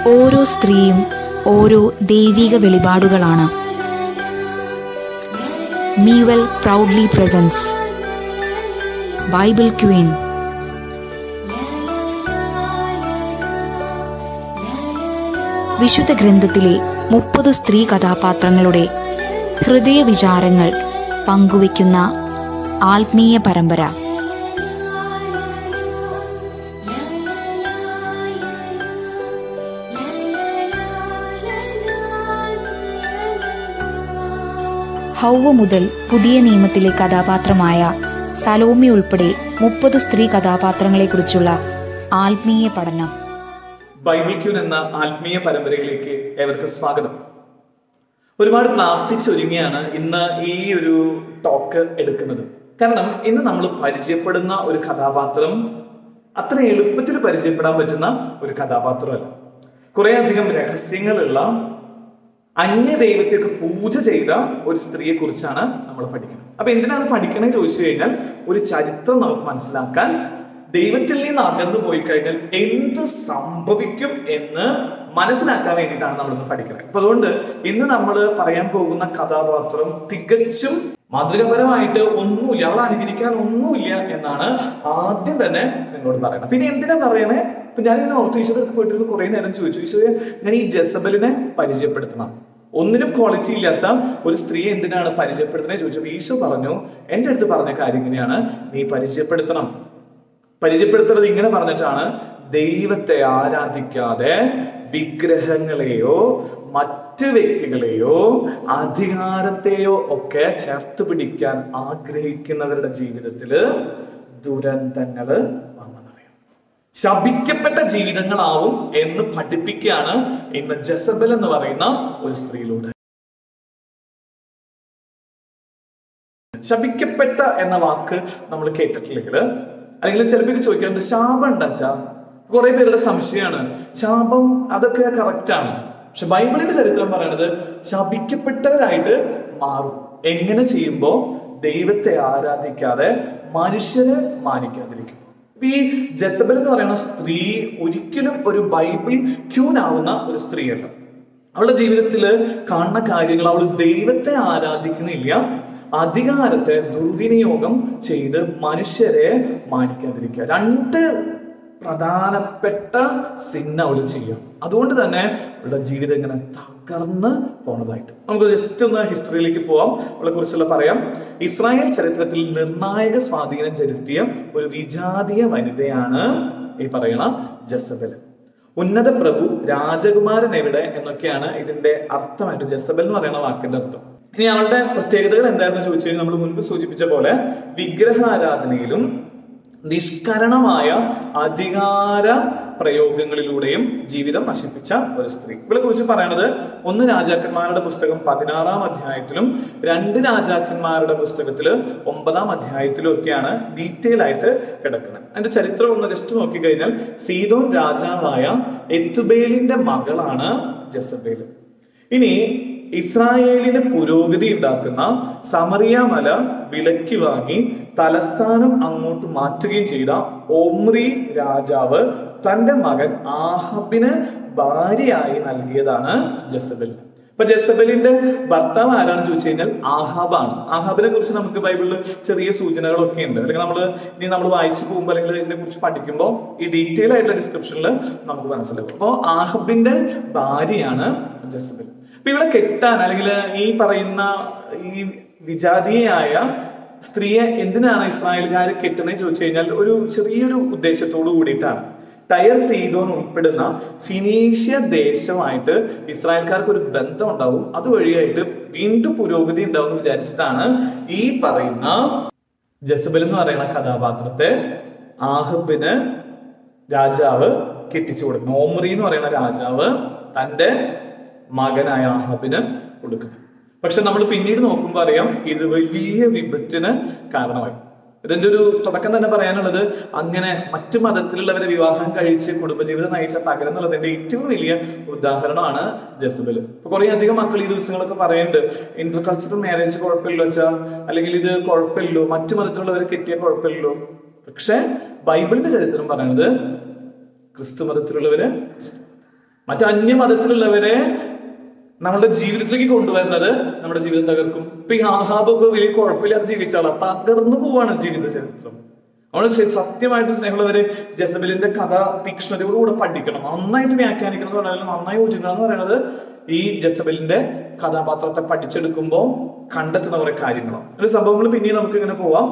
ഓരോ സ്ത്രീയും ഓരോ ദൈവിക വെളിപാടുകളാണ്. മീവൽ പ്രൗഡ്ലി പ്രസൻസ് ബൈബിൾ ക്വീൻ. വിശുദ്ധ ഗ്രന്ഥത്തിലെ 30 സ്ത്രീ കഥാപാത്രങ്ങളുടെ ഹൃദയ വിചാരങ്ങൾ പങ്കുവയ്ക്കുന്ന ആത്മീയ പരമ്പര. ഹൗവ മുതൽ പുതിയ നിയമത്തിലെ കഥാപാത്രമായ സലോമി ഉൾപ്പെടെ 30 സ്ത്രീ കഥാപാത്രങ്ങളെക്കുറിച്ചുള്ള ആത്മീയ പഠനം. ബൈബിൾ ക്യൂൻ എന്ന ആത്മീയ പരമ്പരയിലേക്ക് ഏവർക്കും സ്വാഗതം. ഒരുപാട് പ്രാർത്ഥിച്ചൊരുങ്ങിയാണ് ഇന്ന് ഈ ഒരു ടോക്ക് എടുക്കുന്നത്. കാരണം ഇന്ന് നമ്മൾ പരിചയപ്പെടുന്ന ഒരു കഥാപാത്രം അത്ര എളുപ്പത്തിൽ പരിചയപ്പെടാൻ പറ്റുന്ന ഒരു കഥാപാത്രമല്ല. കുറെ അധികം രഹസ്യങ്ങളുള്ള അന്യ ദൈവത്തേക്ക് പൂജ ചെയ്ത ഒരു സ്ത്രീയെ കുറിച്ചാണ് നമ്മൾ പഠിക്കുന്നത്. അപ്പൊ എന്തിനാണ് പഠിക്കണേ ചോദിച്ചു കഴിഞ്ഞാൽ, ഒരു ചരിത്രം നമുക്ക് മനസ്സിലാക്കാൻ, ദൈവത്തിൽ നിന്ന് അകന്നു പോയി കഴിഞ്ഞാൽ എന്ത് സംഭവിക്കും എന്ന് മനസ്സിലാക്കാൻ വേണ്ടിയിട്ടാണ് നമ്മളിന്ന് പഠിക്കുന്നത്. അപ്പൊ അതുകൊണ്ട് ഇന്ന് നമ്മൾ പറയാൻ പോകുന്ന കഥാപാത്രം തികച്ചും മാതൃകാപരമായിട്ട് ഒന്നുമില്ല, അവളെ അനുകരിക്കാൻ ഒന്നുമില്ല എന്നാണ് ആദ്യം തന്നെ നിങ്ങളോട് പറയുന്നത്. പിന്നെ എന്തിനാ പറയണേ? ഇപ്പൊ ഞാനിങ്ങനെ ഓർത്ത് ഈശോയുടെ അടുത്ത് പോയിട്ട് കുറെ നേരം ചോദിച്ചു, ഈശോയെ ഞാൻ ഈ ജസബലിനെ പരിചയപ്പെടുത്തണം, ഒന്നിനും ക്വാളിറ്റി ഇല്ലാത്ത ഒരു സ്ത്രീയെ എന്തിനാണ് പരിചയപ്പെടുത്തണേ ചോദിച്ചപ്പോൾ ഈശോ പറഞ്ഞു, എൻ്റെ അടുത്ത് പറഞ്ഞ കാര്യം ഇങ്ങനെയാണ്, നീ പരിചയപ്പെടുത്തണം. പരിചയപ്പെടുത്തുന്നത് ഇങ്ങനെ പറഞ്ഞിട്ടാണ്, ദൈവത്തെ ആരാധിക്കാതെ വിഗ്രഹങ്ങളെയോ മറ്റ് വ്യക്തികളെയോ അധികാരത്തെയോ ഒക്കെ ചേർത്ത് പിടിക്കാൻ ആഗ്രഹിക്കുന്നവരുടെ ജീവിതത്തില് ദുരന്തങ്ങള് വന്നറിയാം, ശപിക്കപ്പെട്ട ജീവിതങ്ങളാവും എന്ന് പഠിപ്പിക്കുകയാണ് ഇന്ന് ജസബൽ എന്ന് പറയുന്ന ഒരു സ്ത്രീയിലൂടെ. ശപിക്കപ്പെട്ട എന്ന വാക്ക് നമ്മൾ കേട്ടിട്ടില്ലെങ്കിൽ, അല്ലെങ്കിൽ ചിലപ്പോൾ ചോദിക്കാറുണ്ട് ശാപം ഉണ്ടാച്ചാ, കുറെ പേരുടെ സംശയമാണ്. ശാപം അതൊക്കെ കറക്റ്റാണ്, പക്ഷെ ബൈബിളിന്റെ ചരിത്രം പറയുന്നത് ശപിക്കപ്പെട്ടവരായിട്ട് മാറും. എങ്ങനെ ചെയ്യുമ്പോ? ദൈവത്തെ ആരാധിക്കാതെ മനുഷ്യരെ മാനിക്കാതിരിക്കും. ഈ ജസബൽ എന്ന് പറയുന്ന സ്ത്രീ ഒരിക്കലും ഒരു ബൈബിൾ ക്യൂൻ ആവുന്ന ഒരു സ്ത്രീയല്ല. അവളുടെ ജീവിതത്തിൽ കാണുന്ന കാര്യങ്ങൾ, അവൾ ദൈവത്തെ ആരാധിക്കുന്നില്ല, അധികാരത്തെ ദുർവിനിയോഗം ചെയ്ത് മനുഷ്യരെ മാനിക്കാതിരിക്കുക. രണ്ട് പ്രധാനപ്പെട്ട സിന്ന അവൾ ചെയ്യാം. അതുകൊണ്ട് തന്നെ അവളുടെ ജീവിതം ഇങ്ങനെ തകർന്ന് പോണതായിട്ട്. നമുക്ക് ജസ്റ്റ് ഒന്ന് ഹിസ്റ്ററിയിലേക്ക് പോവാം, അവളെ കുറിച്ചുള്ള പറയാം. ഇസ്രായേൽ ചരിത്രത്തിൽ നിർണായക സ്വാധീനം ചെലുത്തിയ ഒരു വിജാതീയ വനിതയാണ് ഈ പറയുന്ന ജസബൽ. ഉന്നത പ്രഭു, രാജകുമാരൻ എവിടെ എന്നൊക്കെയാണ് ഇതിന്റെ അർത്ഥമായിട്ട് ജസബൽ എന്ന് പറയുന്ന വാക്കിന്റെ അർത്ഥം. ഇനി അവളുടെ പ്രത്യേകതകൾ എന്താണെന്ന് ചോദിച്ചു കഴിഞ്ഞാൽ, നമ്മൾ മുൻപ് സൂചിപ്പിച്ച പോലെ വിഗ്രഹാരാധനയിലും നിഷ്കരണമായ അധികാര പ്രയോഗങ്ങളിലൂടെയും ജീവിതം നശിപ്പിച്ച ഒരു സ്ത്രീ. ഇവളെ കുറിച്ച് പറയുന്നത് 1 രാജാക്കന്മാരുടെ പുസ്തകം 16-ാം അധ്യായത്തിലും 2 രാജാക്കന്മാരുടെ പുസ്തകത്തില് 9-ാം അധ്യായത്തിലും ഒക്കെയാണ് ഡീറ്റെയിൽ ആയിട്ട് കിടക്കുന്നത്. അതിന്റെ ചരിത്രം ഒന്ന് ജസ്റ്റ് നോക്കിക്കഴിഞ്ഞാൽ, സീദോൻ രാജാവായ എത്തുബേലിന്റെ മകളാണ് ജസബേൽ. ഇനി ഇസ്രായേലിന് പുരോഗതി ഉണ്ടാക്കുന്ന സമറിയ മല വിലക്കി വാങ്ങി തലസ്ഥാനം അങ്ങോട്ട് മാറ്റുകയും ചെയ്ത ഒമ്രി രാജാവ് തന്റെ മകൻ ആഹബിന് ഭാര്യയായി നൽകിയതാണ് ജസബൽ. ഇപ്പൊ ജസബലിന്റെ ഭർത്താവ് ആരാണെന്ന് ചോദിച്ചു കഴിഞ്ഞാൽ ആഹാബാണ്. ആഹാബിനെ കുറിച്ച് നമുക്ക് ബൈബിളിൽ ചെറിയ സൂചനകളൊക്കെ ഉണ്ട്. അല്ലെങ്കിൽ നമ്മൾ വായിച്ചു പോകുമ്പോൾ അല്ലെങ്കിൽ ഇതിനെ കുറിച്ച് പഠിക്കുമ്പോൾ ഈ ഡീറ്റെയിൽ ആയിട്ടുള്ള ഡിസ്ക്രിപ്ഷനിൽ നമുക്ക് മനസ്സിലാക്കും. അപ്പോൾ ആഹബിന്റെ ഭാര്യയാണ് ജസബൽ. അപ്പൊ ഇവിടെ കെട്ടാൻ, അല്ലെങ്കിൽ ഈ പറയുന്ന ഈ വിജാതീയായ സ്ത്രീയെ എന്തിനാണ് ഇസ്രായേൽക്കാർ കെട്ടുന്നത് ചോദിച്ചു കഴിഞ്ഞാൽ, ഒരു ചെറിയൊരു ഉദ്ദേശത്തോടു കൂടിയിട്ടാണ്. ടയർ, സീദോൻ ഉൾപ്പെടുന്ന ഫിനീഷ്യ ദേശമായിട്ട് ഇസ്രായേൽക്കാർക്ക് ഒരു ബന്ധം ഉണ്ടാവും, അതുവഴിയായിട്ട് വീണ്ടും പുരോഗതി ഉണ്ടാവും എന്ന് വിചാരിച്ചിട്ടാണ് ഈ പറയുന്ന ജസബൽ എന്ന് പറയുന്ന കഥാപാത്രത്തെ ആഹബിന് രാജാവ് കെട്ടിച്ചു കൊടുക്കുന്നു. ഓമ്രി എന്ന് പറയുന്ന രാജാവ് തന്റെ മകനായ ആഹാബിന് കൊടുക്കുന്നു. പക്ഷെ നമ്മൾ പിന്നീട് നോക്കുമ്പോൾ അറിയാം, ഇത് വലിയ വിപത്തിന് കാരണമായി. ഇതിന്റെ ഒരു തുടക്കം തന്നെ പറയാനുള്ളത്, അങ്ങനെ മറ്റു മതത്തിലുള്ളവരെ വിവാഹം കഴിച്ച് കുടുംബജീവിതം നയിച്ച തകരുന്നുള്ളതിന്റെ ഏറ്റവും വലിയ ഉദാഹരണമാണ് ജസബൽ. ഇപ്പൊ കുറെ അധികം മക്കൾ ഈ ദിവസങ്ങളൊക്കെ പറയുന്നുണ്ട്, ഇന്റർ കൾച്ചറൽ മാരേജ് കുഴപ്പമില്ലോ വെച്ചാ, അല്ലെങ്കിൽ ഇത് കുഴപ്പമില്ലോ, മറ്റു മതത്തിലുള്ളവരെ കെട്ടിയ കുഴപ്പമില്ലോ. പക്ഷെ ബൈബിളിന്റെ ചരിത്രം പറയുന്നത് ക്രിസ്തു മതത്തിലുള്ളവര് മറ്റു അന്യമതത്തിലുള്ളവരെ നമ്മുടെ ജീവിതത്തിലേക്ക് കൊണ്ടുവരുന്നത് നമ്മുടെ ജീവിതം തകർക്കും. ഇപ്പൊ ഈ ആഹാബൊക്കെ വലിയ കുഴപ്പമില്ലാതെ ജീവിച്ചാളാ, തകർന്നു പോവാണ് ജീവിത ചരിത്രം. അവിടെ സത്യമായിട്ട് സ്നേഹമുള്ളവര് ജസബലിന്റെ കഥ തീക്ഷ്ണതയോടുകൂടെ പഠിക്കണം, നന്നായിട്ട് വ്യാഖ്യാനിക്കണം എന്ന് പറഞ്ഞാൽ നന്നായി യോജിക്കണം എന്ന് പറയുന്നത് ഈ ജസബലിന്റെ കഥാപാത്രത്തെ പഠിച്ചെടുക്കുമ്പോൾ കണ്ടെത്തുന്ന കുറെ കാര്യങ്ങളാണ്. ഒരു സംഭവങ്ങൾ പിന്നീട് നമുക്ക് ഇങ്ങനെ പോവാം.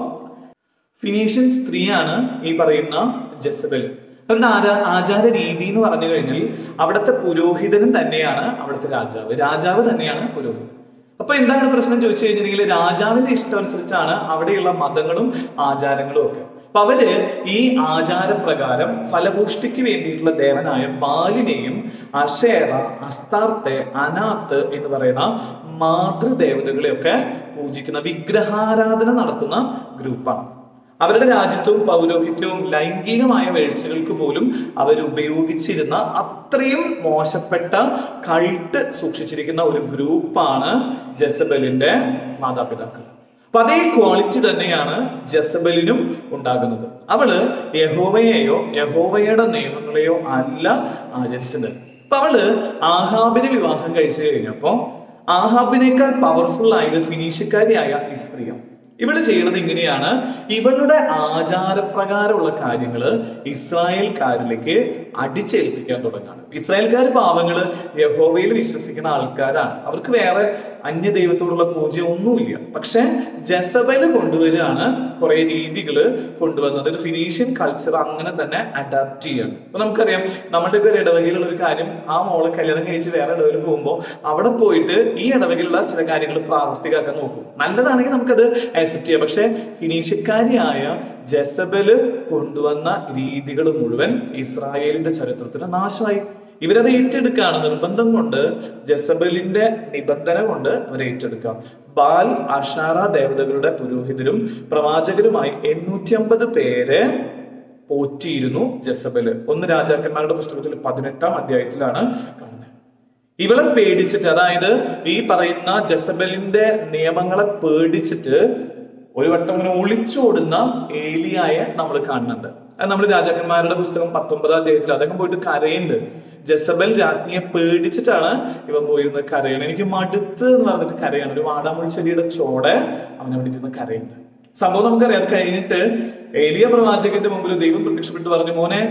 ഫിനീഷ്യൻ സ്ത്രീയാണ് ഈ പറയുന്ന ജസബൽ. അവരുടെ ആചാര രീതി എന്ന് പറഞ്ഞു കഴിഞ്ഞാൽ അവിടുത്തെ പുരോഹിതനും തന്നെയാണ് അവിടുത്തെ രാജാവ്, രാജാവ് തന്നെയാണ് പുരോഹിതൻ. അപ്പൊ എന്താണ് പ്രശ്നം ചോദിച്ചു കഴിഞ്ഞിട്ടുണ്ടെങ്കിൽ രാജാവിന്റെ ഇഷ്ടം അനുസരിച്ചാണ് അവിടെയുള്ള മതങ്ങളും ആചാരങ്ങളും ഒക്കെ. അപ്പൊ അവര് ഈ ആചാരപ്രകാരം ഫലപുഷ്ടിക്ക് വേണ്ടിയിട്ടുള്ള ദേവനായ ബാലിനെയും അഷേറ, അസ്താർത്തെ, അനാത്ത് എന്ന് പറയുന്ന മാതൃദേവതകളെയൊക്കെ പൂജിക്കുന്ന വിഗ്രഹാരാധന നടത്തുന്ന ഗ്രൂപ്പാണ്. അവരുടെ രാജ്യത്വവും പൗരോഹിത്യവും ലൈംഗികമായ വീഴ്ചകൾക്ക് പോലും അവർ ഉപയോഗിച്ചിരുന്ന അത്രയും മോശപ്പെട്ട കൾട്ട് സൂക്ഷിച്ചിരിക്കുന്ന ഒരു ഗ്രൂപ്പാണ് ജസബലിന്റെ മാതാപിതാക്കൾ. അപ്പൊ അതേ ക്വാളിറ്റി തന്നെയാണ് ജസബലിനും ഉണ്ടാകുന്നത്. അവള് യഹോവയെയോ യഹോവയുടെ നിയമങ്ങളെയോ അല്ല ആചരിച്ചത്. അപ്പൊ അവള് ആഹാബിനെ വിവാഹം കഴിച്ചു കഴിഞ്ഞപ്പോ ആഹാബിനേക്കാൾ പവർഫുൾ ആയത് ഫിനീഷ്യക്കാരിയായ ഈ സ്ത്രീയാണ്. ഇവള് ചെയ്യണത് ഇങ്ങനെയാണ്, ഇവളുടെ ആചാരപ്രകാരമുള്ള കാര്യങ്ങള് ഇസ്രായേൽക്കാരിലേക്ക് അടിച്ചേൽപ്പിക്കാൻ തുടങ്ങാണ്. ഇസ്രായേൽക്കാർ പാവങ്ങള് യഹോവയിൽ വിശ്വസിക്കുന്ന ആൾക്കാരാണ്, അവർക്ക് വേറെ അന്യദൈവത്തോടുള്ള പൂജ ഒന്നുമില്ല. പക്ഷെ ജസബല് കൊണ്ടുവരികയാണ് കുറെ രീതികള് കൊണ്ടുവന്നത്. ഒരു ഫിനീഷ്യൻ കൾച്ചർ അങ്ങനെ തന്നെ അഡാപ്റ്റ് ചെയ്യാണ്. അപ്പൊ നമുക്കറിയാം നമ്മുടെ ഒരു ഇടവകയിലുള്ള ഒരു കാര്യം, ആ മോളെ കല്യാണം കഴിച്ച് വേറെ ഇടവകയിൽ പോകുമ്പോൾ അവിടെ പോയിട്ട് ഈ ഇടവകയിലുള്ള ചില കാര്യങ്ങൾ പ്രാവർത്തികമാക്കാൻ നോക്കും. നല്ലതാണെങ്കിൽ നമുക്കത് ആക്സെപ്റ്റ് ചെയ്യാം. പക്ഷെ ഫിനീഷ്യക്കാരിയായ ജസബല് കൊണ്ടുവന്ന രീതികൾ മുഴുവൻ ഇസ്രായേലിന്റെ ചരിത്രത്തിന് നാശമായി. ഇവരത് ഏറ്റെടുക്കുകയാണ്, നിർബന്ധം കൊണ്ട്, ജസബലിന്റെ നിബന്ധന കൊണ്ട് അവർ ഏറ്റെടുക്കാം. ബാൽ, അഷാറ ദേവതകളുടെ പുരോഹിതരും പ്രവാചകരുമായി 850 പേരെ പോറ്റിയിരുന്നു ജസബല്. 1 രാജാക്കന്മാരുടെ പുസ്തകത്തിൽ 18-ാം അധ്യായത്തിലാണ് കാണുന്നത്. ഇവളെ പേടിച്ചിട്ട്, അതായത് ഈ പറയുന്ന ജസബലിന്റെ നിയമങ്ങളെ പേടിച്ചിട്ട് ഒരു വട്ടം ഇങ്ങനെ ഒളിച്ചോടുന്ന ഏലിയായെ നമ്മൾ കാണുന്നുണ്ട്. അത് നമ്മൾ രാജാക്കന്മാരുടെ പുസ്തകം 19-ാം അധ്യായത്തിൽ അദ്ദേഹം പോയിട്ട് കരയുണ്ട്. ജസബൽ രാജ്ഞിയെ പേടിച്ചിട്ടാണ് ഇവൻ പോയിരുന്നത് കരയണം. എനിക്ക് മടുത്ത് എന്ന് പറഞ്ഞിട്ട് കരയാണ്. ഒരു വാടാമുൾച്ചെടിയുടെ ചോടെ അവൻ അവിടെ ഇരുന്ന് കരയുണ്ട്. സംഭവം നമുക്കറിയാം. അത് കഴിഞ്ഞിട്ട് ഏലിയ പ്രവാചകന്റെ മുമ്പിൽ ദൈവം പ്രത്യക്ഷപ്പെട്ട് പറഞ്ഞു, മോനെ,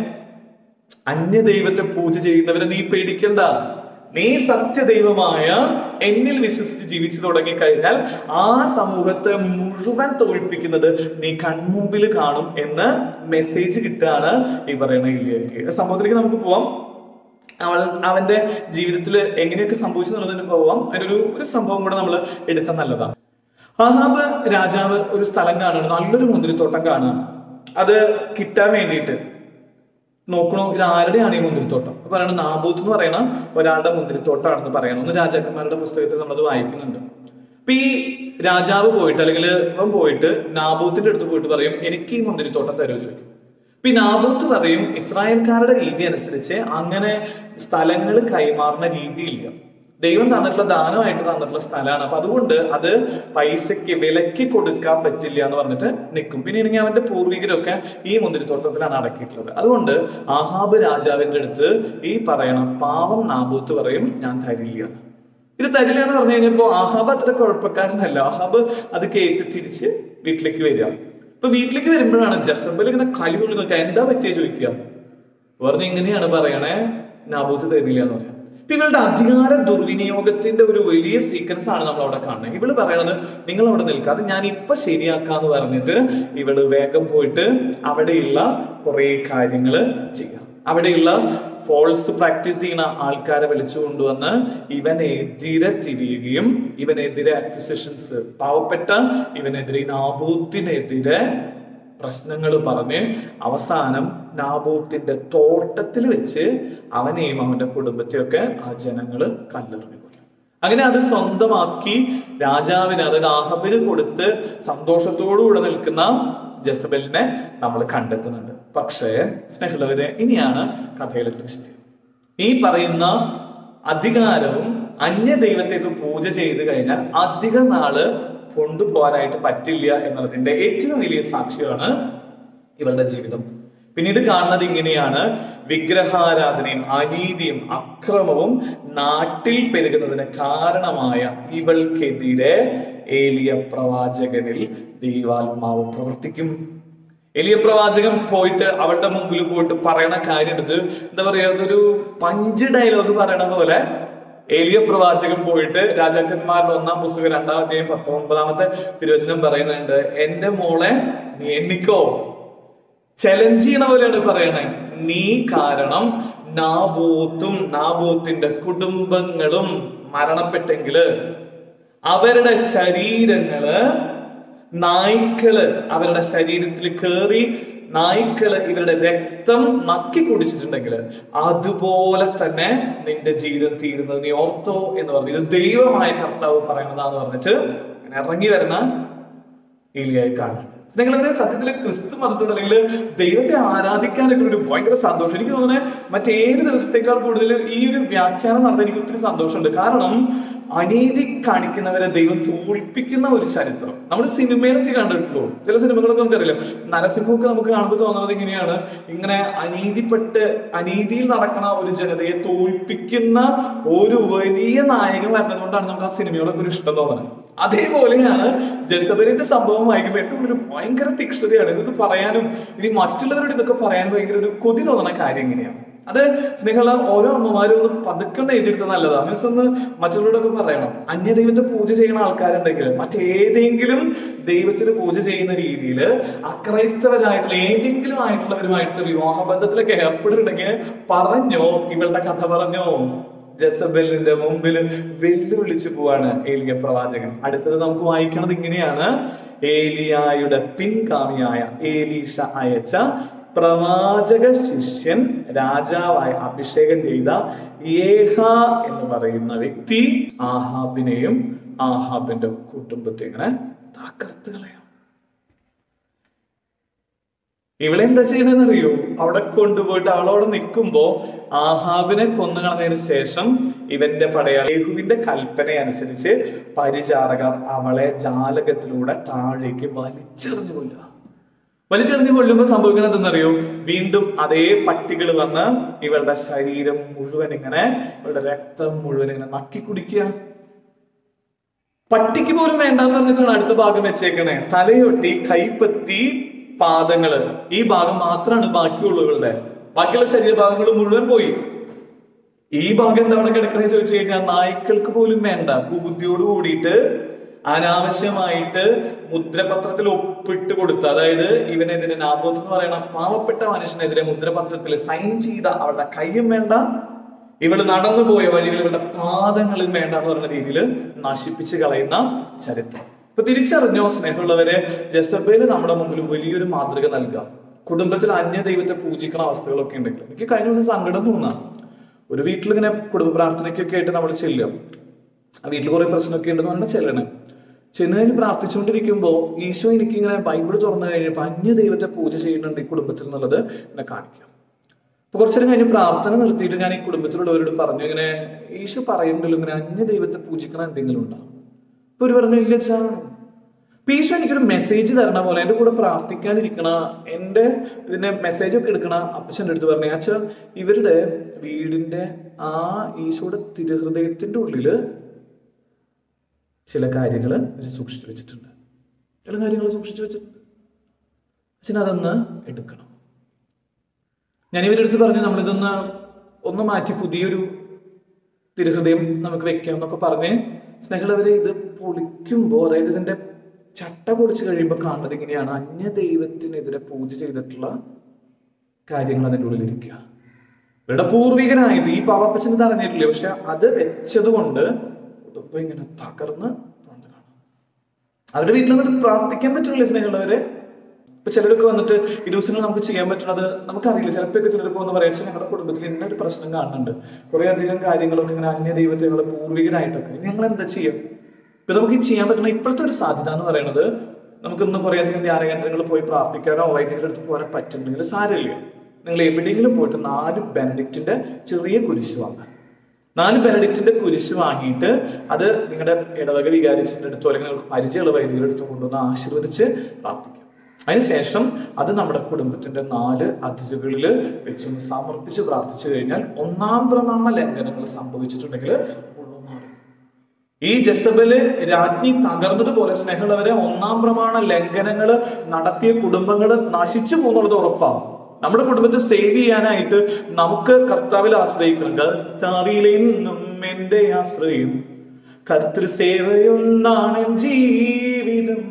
അന്യദൈവത്തെ പൂജ ചെയ്യുന്നവരെ നീ പേടിക്കണ്ട, നീ സത്യദൈവമായ എന്നിൽ വിശ്വസിച്ച് ജീവിച്ചു തുടങ്ങി കഴിഞ്ഞാൽ ആ സമൂഹത്തെ മുഴുവൻ തോൽപ്പിക്കുന്നത് നീ കൺമുമ്പിൽ കാണും എന്ന് മെസ്സേജ് കിട്ടുകയാണ് ഈ പറയുന്ന ഏലിയയ്ക്ക്. സംഭവത്തിലേക്ക് നമുക്ക് പോവാം. അവന്റെ ജീവിതത്തിൽ എങ്ങനെയൊക്കെ സംഭവിച്ചെന്നുള്ളതിന് പോവാം. അതിനൊരു സംഭവം കൂടെ നമ്മൾ എടുത്താൽ നല്ലതാണ്. ആഹാബ് രാജാവ് ഒരു സ്ഥലം കാണുകയാണ്, നല്ലൊരു മുന്തിരിത്തോട്ടം കാണുകയാണ്. അത് കിട്ടാൻ വേണ്ടിയിട്ട് നോക്കണോ, ഇത് ആരുടെയാണ് ഈ മുന്തിരിത്തോട്ടം? പറയണത് നാബൂത്ത് എന്ന് പറയുന്ന ഒരാളുടെ മുന്തിരിത്തോട്ടമാണെന്ന് പറയണം. 1 രാജാക്കന്മാരുടെ പുസ്തകത്തിൽ നമ്മളത് വായിക്കുന്നുണ്ട്. അപ്പൊ ഈ രാജാവ് പോയിട്ട്, അല്ലെങ്കിൽ ഇവൻ പോയിട്ട് നാബൂത്തിന്റെ അടുത്ത് പോയിട്ട് പറയും, എനിക്ക് ഈ മുന്തിരിത്തോട്ടം തരുമോ ചോദിക്കും. അപ്പൊ ഈ നാബൂത്ത് പറയും, ഇസ്രായേൽക്കാരുടെ രീതി അനുസരിച്ച് അങ്ങനെ സ്ഥലങ്ങൾ കൈമാറുന്ന രീതിയില്ല, ദൈവം തന്നിട്ടുള്ള ദാനമായിട്ട് തന്നിട്ടുള്ള സ്ഥലമാണ്. അപ്പൊ അതുകൊണ്ട് അത് പൈസക്ക് വിലക്ക് കൊടുക്കാൻ പറ്റില്ല എന്ന് പറഞ്ഞിട്ട് നിൽക്കും. പിന്നെ ഇനി അവന്റെ പൂർവികരൊക്കെ ഈ മുന്തിരിത്തോട്ടത്തിലാണ് അടക്കിയിട്ടുള്ളത്. അതുകൊണ്ട് ആഹാബ് രാജാവിന്റെ അടുത്ത് ഈ പറയണം പാവം നാബൂത്ത് പറയും, ഞാൻ തരില്ല. ഇത് തരില്ല എന്ന് പറഞ്ഞു കഴിഞ്ഞപ്പോ ആഹാബ് അത്ര കുഴപ്പക്കാരനല്ല. ആഹാബ് അത് കേട്ട് തിരിച്ച് വീട്ടിലേക്ക് വരിക. ഇപ്പൊ വീട്ടിലേക്ക് വരുമ്പോഴാണ് ജസബൽ ഇങ്ങനെ കലി തുള്ളി നോക്കുക, എന്താ പറ്റിയ ചോദിക്കുക. പറഞ്ഞ് ഇങ്ങനെയാണ് പറയണേ, നാബൂത്ത് തരില്ല എന്ന് പറയാം. ഇവളുടെ അധികാര ദുർവിനിയോഗത്തിന്റെ ഒരു വലിയ സീക്വൻസ് ആണ് നമ്മൾ അവിടെ കാണുന്നത്. ഇവള് പറയണത്, നിങ്ങൾ അവിടെ നിൽക്കാതെ ഞാൻ ഇപ്പൊ ശരിയാക്കാന്ന് പറഞ്ഞിട്ട് ഇവള് വേഗം പോയിട്ട് അവിടെയുള്ള കുറെ കാര്യങ്ങള് ചെയ്യാം. അവിടെയുള്ള ഫോൾസ് പ്രാക്ടീസ് ചെയ്യുന്ന ആൾക്കാരെ വിളിച്ചു കൊണ്ടുവന്ന് ഇവനെതിരെ തിരിയുകയും ഇവനെതിരെ അക്യൂസേഷൻസ്, പാവപ്പെട്ട ഇവനെതിരെ, നാബൂത്തിനെതിരെ പ്രശ്നങ്ങൾ പറഞ്ഞ് അവസാനം നാബൂത്തിന്റെ തോട്ടത്തിൽ വെച്ച് അവനെയും അവന്റെ കുടുംബത്തെയൊക്കെ ആ ജനങ്ങള് കല്ലെറിഞ്ഞു കൊല്ലും. അങ്ങനെ അത് സ്വന്തമാക്കി രാജാവിന്, അതായത് ആഹാബിന് കൊടുത്ത് സന്തോഷത്തോടുകൂടെ നിൽക്കുന്ന ജസബലിനെ നമ്മൾ കണ്ടെത്തുന്നുണ്ട്. പക്ഷേ സ്നേഹമുള്ളവരെ, ഇനിയാണ് കഥയിലെ ട്വിസ്റ്റ്. ഈ പറയുന്ന അധികാരവും അന്യദൈവത്തേക്ക് പൂജ ചെയ്ത് കഴിഞ്ഞാൽ അധിക നാള് കൊണ്ടുപോകാനായിട്ട് പറ്റില്ല എന്നുള്ളതിന്റെ ഏറ്റവും വലിയ സാക്ഷ്യമാണ് ഇവളുടെ ജീവിതം. പിന്നീട് കാണുന്നത് ഇങ്ങനെയാണ്: വിഗ്രഹാരാധനയും അനീതിയും അക്രമവും നാട്ടിൽ പെരുകുന്നതിന് കാരണമായ ഇവൾക്കെതിരെ ഏലിയ പ്രവാചകനിൽ ദൈവാത്മാവ് പ്രവർത്തിക്കും. എലിയ പ്രവാചകൻ പോയിട്ട് അവളുടെ മുമ്പിൽ പോയിട്ട് പറയണ കാര്യം എടുത്ത് എന്താ പറയാ, അതൊരു പഞ്ച് ഡയലോഗ് പറയണ പോലെ ഏലിയ പ്രവാചകൻ പോയിട്ട് രാജാക്കന്മാരുടെ 1-ാം പുസ്തകം 2-ാം അധ്യായം 19-ാമത്തെ തിരുവചനം പറയുന്നുണ്ട്: എന്റെ മോളെ നീ എണ്ണിക്കോ. ചലഞ്ച് ചെയ്യണ പോലെയാണ് പറയണേ. നീ കാരണം നാബോത്തിന്റെ കുടുംബങ്ങളും മരണപ്പെട്ടെങ്കില് അവരുടെ ശരീരങ്ങള് നായ്ക്കള് അവരുടെ ശരീരത്തിൽ കയറി നായ്ക്കള് ഇവരുടെ രക്തം നക്കി കുടിച്ചിട്ടുണ്ടെങ്കിൽ അതുപോലെ തന്നെ നിന്റെ ജീവിതം തീരുന്നത് നീ ഓർത്തോ എന്ന് പറഞ്ഞു. ഇത് ദൈവമായ കർത്താവ് പറയണതാന്ന് പറഞ്ഞിട്ട് ഇറങ്ങി വരുന്ന ഏലിയായി കാണാം. നിങ്ങളെ സത്യത്തിൽ ക്രിസ്തു മതത്തോട് അല്ലെങ്കിൽ ദൈവത്തെ ആരാധിക്കാനൊക്കെ ഒരു ഭയങ്കര സന്തോഷം. എനിക്ക് തോന്നുന്നത് മറ്റേത് ദിവസത്തേക്കാൾ കൂടുതൽ ഈ ഒരു വ്യാഖ്യാനം നടത്താൻ എനിക്ക് ഒത്തിരി സന്തോഷമുണ്ട്. കാരണം അനീതി കാണിക്കുന്നവരെ ദൈവം തോൽപ്പിക്കുന്ന ഒരു ചരിത്രം നമ്മൾ സിനിമയിലൊക്കെ കണ്ടിട്ടുള്ളൂ. ചില സിനിമകളൊക്കെ നമുക്കറിയില്ല. നരസിംഹമൊക്കെ നമുക്ക് കാണുമ്പോൾ തോന്നുന്നത് ഇങ്ങനെയാണ്: ഇങ്ങനെ അനീതിയിൽ നടക്കുന്ന ഒരു ജനതയെ തോൽപ്പിക്കുന്ന ഒരു വലിയ നായകൻ വരുന്നത് കൊണ്ടാണ് നമുക്ക് ആ സിനിമയോടൊക്കെ ഒരു ഇഷ്ടം തോന്നുന്നത്. അതേപോലെയാണ് ജെസബേലിന്റെ സംഭവം വായിക്കുമ്പോൾ ഏറ്റവും ഒരു ഭയങ്കര തീക്ഷ്ണതയാണ്. ഇത് പറയാനും ഇനി മറ്റുള്ളവരോട് ഇതൊക്കെ പറയാനും ഭയങ്കര ഒരു കൊതി തോന്നുന്ന കാര്യം എങ്ങനെയാണ്. അത് സ്നേഹമുള്ള ഓരോ അമ്മമാരും ഒന്ന് പതുക്കെ എഴുതിയെടുത്ത നല്ലതാണ്. മീൻസ് ഒന്ന് മറ്റുള്ളവരോടൊക്കെ പറയണം. അന്യദൈവത്തെ പൂജ ചെയ്യുന്ന ആൾക്കാരുണ്ടെങ്കിൽ മറ്റേതെങ്കിലും ദൈവത്തിന് പൂജ ചെയ്യുന്ന രീതിയിൽ അക്രൈസ്തവരായിട്ടുള്ള ഏതെങ്കിലും ആയിട്ടുള്ളവരുമായിട്ട് വിവാഹബന്ധത്തിലൊക്കെ ഏർപ്പെടുന്നുണ്ടെങ്കിൽ പറഞ്ഞോ, ഇവളുടെ കഥ പറഞ്ഞോ. ജെസബേലിന്റെ മുമ്പിൽ വെല്ലുവിളിച്ചു പോവാണ് ഏലിയ പ്രവാചകൻ. അടുത്തത് നമുക്ക് വായിക്കണത് ഇങ്ങനെയാണ്: ഏലിയായുടെ പിൻഗാമിയായ ഏലീശ അയച്ച പ്രവാചക ശിഷ്യൻ രാജാവായി അഭിഷേകം ചെയ്ത യേഹാ എന്ന് പറയുന്ന വ്യക്തി ആഹാബിനെയും ആഹാബിന്റെ കുടുംബത്തെ ഇങ്ങനെ തകർത്ത് കളയാം. ഇവളെന്താ ചെയ്യണമെന്ന് അറിയോ? അവിടെ കൊണ്ടുപോയിട്ട് അവളോട് നിൽക്കുമ്പോ ആഹാബിനെ കൊന്നു കളഞ്ഞതിന് ശേഷം ഇവന്റെ പടയാളി യേഹൂവിന്റെ കൽപ്പന അനുസരിച്ച് പരിചാരകർ അവളെ ജാലകത്തിലൂടെ താഴേക്ക് വലിച്ചെറിഞ്ഞു കൊല്ലുമ്പോ സംഭവിക്കുന്നത് എന്തെന്നറിയോ? വീണ്ടും അതേ പട്ടികൾ വന്ന് ഇവളുടെ ശരീരം മുഴുവൻ ഇങ്ങനെ, ഇവളുടെ രക്തം മുഴുവൻ ഇങ്ങനെ നക്കി കുടിക്കുക. പട്ടിക്ക് പോലും വേണ്ടാന്ന് പറഞ്ഞാണ് അടുത്ത ഭാഗം വെച്ചേക്കണേ. തലയൊട്ടി, കൈപ്പത്തി, പാദങ്ങള്, ഈ ഭാഗം മാത്രമാണ് ബാക്കിയുള്ളൂ ഇവളുടെ. ബാക്കിയുള്ള ശരീരഭാഗങ്ങൾ മുഴുവൻ പോയി. ഈ ഭാഗം എന്താ അവിടെ കിടക്കണേ ചോദിച്ചു കഴിഞ്ഞാൽ നായ്ക്കൾക്ക് പോലും വേണ്ട. കുബുദ്ധിയോട് കൂടിയിട്ട് അനാവശ്യമായിട്ട് മുദ്രപത്രത്തിൽ ഒപ്പിട്ട് കൊടുത്ത, അതായത് ഇവനെതിരെ നാബോത്ത് എന്ന് പറയുന്ന പാവപ്പെട്ട മനുഷ്യനെതിരെ മുദ്രപത്രത്തിൽ സൈൻ ചെയ്ത അവളുടെ കൈയും വേണ്ട, ഇവള് നടന്നു പോയ വഴികൾ ഇവളുടെ പാദങ്ങളും വേണ്ട എന്ന് പറയുന്ന രീതിയിൽ നശിപ്പിച്ച് കളയുന്ന ചരിത്രം. ഇപ്പൊ തിരിച്ചറിഞ്ഞോ സ്നേഹമുള്ളവരെ? ജെസബേല് നമ്മുടെ മുമ്പിൽ വലിയൊരു മാതൃക നൽകാം. കുടുംബത്തിൽ അന്യ ദൈവത്തെ പൂജിക്കുന്ന അവസ്ഥകളൊക്കെ ഉണ്ടെങ്കിൽ എനിക്ക് കഴിഞ്ഞ ദിവസം സങ്കടം തോന്നാം. ഒരു വീട്ടിലിങ്ങനെ കുടുംബ പ്രാർത്ഥനയ്ക്കൊക്കെ ആയിട്ട് നമ്മൾ ചെല്ലും. ആ വീട്ടിൽ കുറെ പ്രശ്നമൊക്കെ ഉണ്ടെന്ന് പറഞ്ഞാൽ ചെല്ലണം. ചെന്ന് കഴിഞ്ഞ് പ്രാർത്ഥിച്ചുകൊണ്ടിരിക്കുമ്പോൾ ഈശോ എനിക്കിങ്ങനെ ബൈബിൾ തുറന്നു കഴിഞ്ഞപ്പോൾ അന്യ ദൈവത്തെ പൂജ ചെയ്യുന്നുണ്ട് ഈ കുടുംബത്തിൽ എന്നുള്ളത് എന്നെ കാണിക്കാം. അപ്പൊ കുറച്ചു നേരം കഴിഞ്ഞ് പ്രാർത്ഥന നിർത്തിയിട്ട് ഞാൻ ഈ കുടുംബത്തിലുള്ളവരോട് പറഞ്ഞു, ഇങ്ങനെ ഈശോ പറയുന്നുണ്ടല്ലോ ഇങ്ങനെ അന്യ ദൈവത്തെ പൂജിക്കണം എന്തെങ്കിലും ഉണ്ടാവും. ഇപ്പൊ ഒരു പറഞ്ഞു, ഇല്ല ചാ. അപ്പൊ ഈശോ എനിക്കൊരു മെസ്സേജ് തരണ പോലെ എൻ്റെ കൂടെ പ്രാർത്ഥിക്കാനിരിക്കണ എൻ്റെ ഇതിന്റെ മെസ്സേജ് ഒക്കെ എടുക്കണ അപ്പച്ചൻ്റെ അടുത്ത് പറഞ്ഞു, അച്ഛാ ഇവരുടെ വീടിന്റെ ആ ഈശോയുടെ തിരുഹൃദയത്തിന്റെ ഉള്ളില് ചില കാര്യങ്ങൾ സൂക്ഷിച്ചു വെച്ചിട്ടുണ്ട്. ചില കാര്യങ്ങൾ സൂക്ഷിച്ചു വെച്ചിട്ടുണ്ട്. അച്ഛൻ അതൊന്ന് എടുക്കണം. ഞാൻ ഇവരുടെ അടുത്ത് പറഞ്ഞു, നമ്മളിതൊന്ന് ഒന്ന് മാറ്റി പുതിയൊരു തിരുഹൃദയം നമുക്ക് വെക്കാം എന്നൊക്കെ പറഞ്ഞ് സ്നേഹിതരെ ഇത് പൊളിക്കുമ്പോൾ, അതായത് ഇതിന്റെ ചട്ട പൊളിച്ച് കഴിയുമ്പോൾ കാണുന്നത് ഇങ്ങനെയാണ്: അന്യ ദൈവത്തിനെതിരെ പൂജ ചെയ്തിട്ടുള്ള കാര്യങ്ങൾ അതിൻ്റെ ഉള്ളിലിരിക്കുക. ഇവരുടെ പൂർവികനായത് ഈ പാവപ്പച്ചന് തറഞ്ഞിട്ടില്ലേ, പക്ഷെ അത് വെച്ചത് കൊണ്ട് ഇപ്പൊ ഇങ്ങനെ തകർന്ന് കാണാം. അവരുടെ വീട്ടിൽ നിന്നിട്ട് പ്രാർത്ഥിക്കാൻ പറ്റില്ലേ സ്നേഹമുള്ളവരെ? ഇപ്പൊ ചിലരൊക്കെ വന്നിട്ട് ഈ ദിവസങ്ങൾ നമുക്ക് ചെയ്യാൻ പറ്റുന്നത് നമുക്കറിയില്ല. ചിലപ്പോൾ ചിലർക്ക് വന്ന് പറയാ, ഞങ്ങളുടെ കുടുംബത്തിൽ ഇന്ന ഒരു പ്രശ്നം കാണുന്നുണ്ട്, കുറെ അധികം കാര്യങ്ങളൊക്കെ ഇങ്ങനെ അന്യ ദൈവത്തെ ഞങ്ങളുടെ പൂർവികരായിട്ടൊക്കെ, ഞങ്ങൾ എന്താ ചെയ്യും? ഇപ്പൊ നമുക്ക് ഈ ചെയ്യാൻ പറ്റുന്ന ഇപ്പോഴത്തെ ഒരു സാധ്യത എന്ന് പറയുന്നത്, നമുക്കിന്ന് കുറെ അധികം ധ്യാന കേന്ദ്രങ്ങളിൽ പോയി പ്രാർത്ഥിക്കാനോ വൈദികരുടെ അടുത്ത് പോകാനോ പറ്റുന്നുണ്ടെങ്കിൽ സാരമില്ല, നിങ്ങൾ എവിടെയെങ്കിലും പോയിട്ട് 4 ബെനഡിക്റ്റിന്റെ ചെറിയ കുരിശ് വാങ്ങാം. 4 ബെനഡിക്റ്റിന്റെ കുരിശ് വാങ്ങിയിട്ട് അത് നിങ്ങളുടെ ഇടവക വികാരിച്ചിന്റെ അടുത്തോ അല്ലെങ്കിൽ നിങ്ങൾക്ക് പരിചയമുള്ള വൈദികരുടെ അടുത്തോ കൊണ്ടുവന്ന് ആശീർവദിച്ച് പ്രാർത്ഥിക്കാം. അതിനുശേഷം അത് നമ്മുടെ കുടുംബത്തിന്റെ 4 അതിരുകളിൽ വെച്ചും സമർപ്പിച്ച് പ്രാർത്ഥിച്ചു കഴിഞ്ഞാൽ ഒന്നാം പ്രമാണ ലംഘനങ്ങൾ സംഭവിച്ചിട്ടുണ്ടെങ്കിൽ ഈ ജെസബല് രാജ്ഞി തകർന്നതുപോലെ സ്നേഹമുള്ളവരെ ഒന്നാം പ്രമാണ ലംഘനങ്ങൾ നടത്തിയ കുടുംബങ്ങൾ നശിച്ചു പോകുന്നുള്ളത് ഉറപ്പാണ്. നമ്മുടെ കുടുംബത്തെ സേവ് ചെയ്യാനായിട്ട് നമുക്ക് കർത്താവിൽ ആശ്രയിക്കണം. കർത്താവിലെന്നും എന്റെ ആശ്രയം, കർത്തൃസേവയൊന്നാണ് ജീവിതം.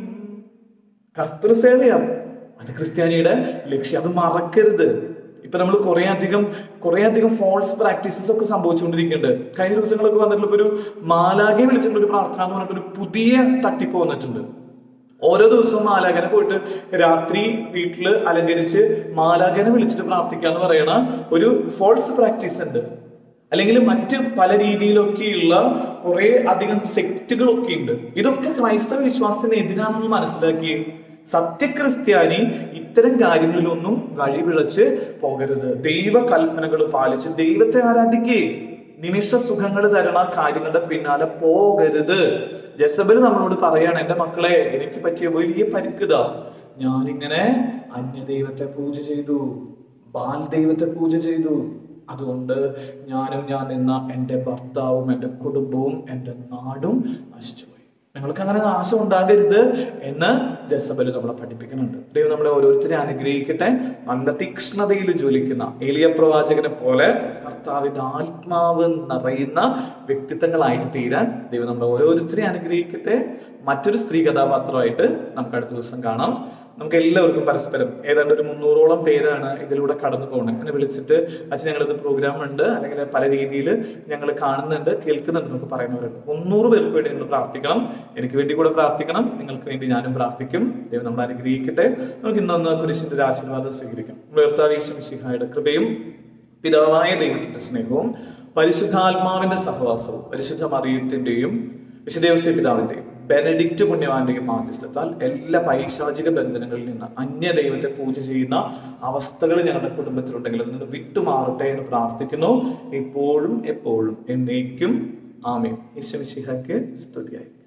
കർത്തൃസേവയാണ് അത് ക്രിസ്ത്യാനിയുടെ ലക്ഷ്യം. അത് മറക്കരുത്. ഇപ്പൊ നമ്മൾ കുറെ അധികം ഫോൾസ് പ്രാക്ടീസസ് ഒക്കെ സംഭവിച്ചുകൊണ്ടിരിക്കുന്നുണ്ട്. കഴിഞ്ഞ ദിവസങ്ങളൊക്കെ വന്നിട്ടുള്ള ഒരു മാലാഖയെ വിളിച്ചിട്ടുള്ള ഒരു പ്രാർത്ഥന എന്ന് പറഞ്ഞിട്ടൊരു പുതിയ തട്ടിപ്പ് വന്നിട്ടുണ്ട്. ഓരോ ദിവസവും മാലാഖനെ പോയിട്ട് രാത്രി വീട്ടില് അലങ്കരിച്ച് മാലാഖനെ വിളിച്ചിട്ട് പ്രാർത്ഥിക്കാന്ന് പറയണ ഒരു ഫോൾസ് പ്രാക്ടീസ് ഉണ്ട്. അല്ലെങ്കിൽ മറ്റ് പല രീതിയിലൊക്കെയുള്ള കുറെ അധികം സെക്റ്റുകളൊക്കെ ഉണ്ട്. ഇതൊക്കെ ക്രൈസ്തവ വിശ്വാസത്തിന് എതിരാണെന്ന് മനസ്സിലാക്കി സത്യക്രിസ്ത്യാനി ഇത്തരം കാര്യങ്ങളിലൊന്നും വഴിപിഴച്ച് പോകരുത്. ദൈവ കൽപ്പനകൾ പാലിച്ച് ദൈവത്തെ ആരാധിക്കുകയും നിമിഷ സുഖങ്ങൾ തരണ കാര്യങ്ങളുടെ പിന്നാലെ പോകരുത്. ജെസബല് നമ്മളോട് പറയാണ്, എന്റെ മക്കളെ, എനിക്ക് പറ്റിയ വലിയ പരിക്കുതാ. ഞാനിങ്ങനെ അന്യദൈവത്തെ പൂജ ചെയ്തു, ബാൽ ദൈവത്തെ പൂജ ചെയ്തു. അതുകൊണ്ട് ഞാൻ നിന്ന എൻ്റെ ഭർത്താവും എൻ്റെ കുടുംബവും എൻ്റെ നാടും നശിച്ചുപോയി. നിങ്ങൾക്ക് അങ്ങനെ നാശം ഉണ്ടാകരുത് എന്ന് ജെസബല് നമ്മളെ പഠിപ്പിക്കുന്നുണ്ട്. ദൈവം നമ്മളെ ഓരോരുത്തരെ അനുഗ്രഹിക്കട്ടെ. നല്ല തീക്ഷ്ണതയിൽ ജ്വലിക്കുന്ന ഏലിയ പ്രവാചകനെ പോലെ കർത്താവിന്റെ ആത്മാവ് നിറയുന്ന വ്യക്തിത്വങ്ങളായിട്ട് തീരാൻ ദൈവം നമ്മളെ ഓരോരുത്തരെ അനുഗ്രഹിക്കട്ടെ. മറ്റൊരു സ്ത്രീ കഥാപാത്രമായിട്ട് നമുക്ക് അടുത്ത ദിവസം കാണാം. നമുക്ക് എല്ലാവർക്കും പരസ്പരം ഏതാണ്ട് ഒരു 300ഓളം പേരാണ് ഇതിലൂടെ കടന്നു പോകുന്നത്. എന്നെ വിളിച്ചിട്ട് അച്ഛൻ ഞങ്ങളിത് പ്രോഗ്രാം ഉണ്ട്, അല്ലെങ്കിൽ പല രീതിയിൽ ഞങ്ങൾ കാണുന്നുണ്ട്, കേൾക്കുന്നുണ്ട് എന്നൊക്കെ പറയുന്നവരുണ്ട്. 300 പേർക്ക് വേണ്ടി നിങ്ങൾ പ്രാർത്ഥിക്കണം. എനിക്ക് വേണ്ടി കൂടെ പ്രാർത്ഥിക്കണം. നിങ്ങൾക്ക് വേണ്ടി ഞാനും പ്രാർത്ഥിക്കും. ദൈവം നമ്മളെ അനുഗ്രഹിക്കട്ടെ. നമുക്ക് ഇന്നൊന്ന് കുരിശിന്റെ ഒരു ആശീർവാദം സ്വീകരിക്കാം. കർത്താവ് യേശു മിശിഹായുടെ കൃപയും പിതാവായ ദൈവത്തിന്റെ സ്നേഹവും പരിശുദ്ധാത്മാവിന്റെ സഹവാസവും പരിശുദ്ധ മറിയത്തിന്റെയും വിശുദ്ധ യോസേപ്പ് പിതാവിന്റെയും ബെനഡിക്റ്റ് പുണ്യവാന്റെയും മാധ്യസ്ഥത്താൽ എല്ലാ പൈശാചിക ബന്ധനങ്ങളിൽ നിന്ന് അന്യ ദൈവത്തെ പൂജ ചെയ്യുന്ന അവസ്ഥകൾ ഞങ്ങളുടെ കുടുംബത്തിലുണ്ടെങ്കിൽ അതിൽ നിന്ന് വിട്ടുമാറട്ടെ എന്ന് പ്രാർത്ഥിക്കുന്നു. ഇപ്പോഴും എപ്പോഴും എന്നേക്കും ആമേൻ. യേശു മിശിഹായ്ക്ക് സ്തുതിയായി.